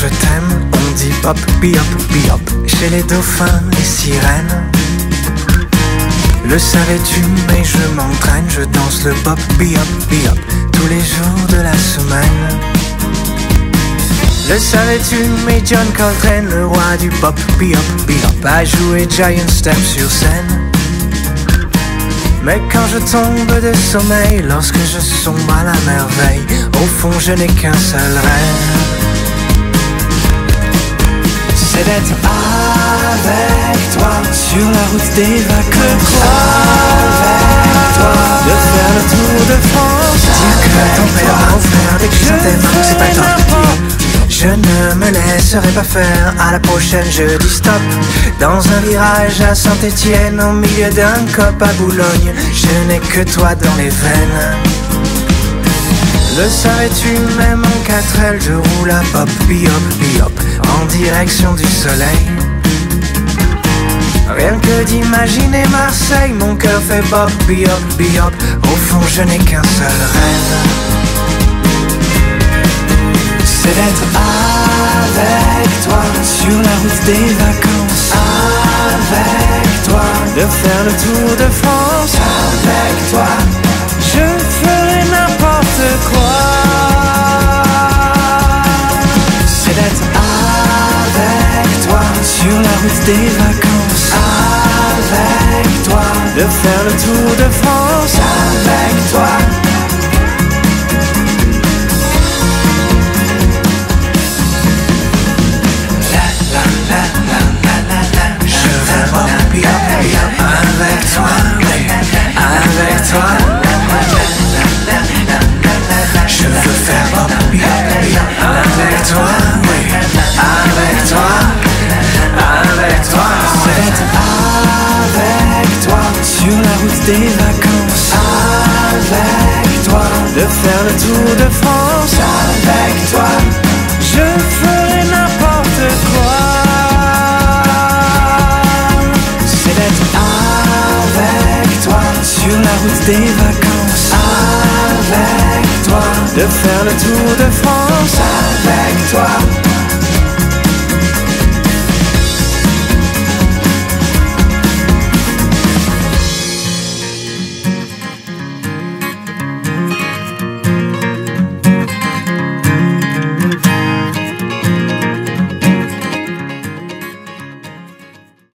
je t'aime, on dit hop, bi-hop, bi-hop. Chez les dauphins, les sirènes. Le savais-tu, mais je m'entraîne, je danse le pop, bi-hop, bi-hop, tous les jours de la semaine. Le savais-tu, mais John Coltrane, le roi du pop, bi-hop, bi-hop, a joué Giant Step sur scène. Mais quand je tombe de sommeil, lorsque je sombre à la merveille, au fond je n'ai qu'un seul rêve, c'est d'être avec toi sur la route des vacances. Avec toi, de faire le tour de France. Dire que ton père m'a offert des chrysanthèmes, c'est pas tant. Je ne me laisserai pas faire, à la prochaine je dis stop. Dans un virage à Saint-Étienne, au milieu d'un cop à Boulogne, je n'ai que toi dans les veines. Le savais-tu, même en 4L, je roule à hop, bi-hop, bi-hop, en direction du soleil. Rien que d'imaginer Marseille, mon cœur fait bop, bi-hop, bi-hop, au fond je n'ai qu'un seul rêve, c'est d'être avec toi sur la route des vacances. Avec toi, de faire le tour de France. Avec toi, je ferai n'importe quoi. C'est d'être avec toi sur la route des vacances. Avec toi, de faire le tour de France. Avec toi. Avec toi, oui, avec toi. Je veux faire hop, avec toi, oui, avec toi, avec toi. C'est d'être avec toi sur la route des vacances. Avec toi, de faire le tour de France. Avec toi, je ferai n'importe quoi. Sur la route des vacances. Avec toi, de faire le tour de France. Avec toi.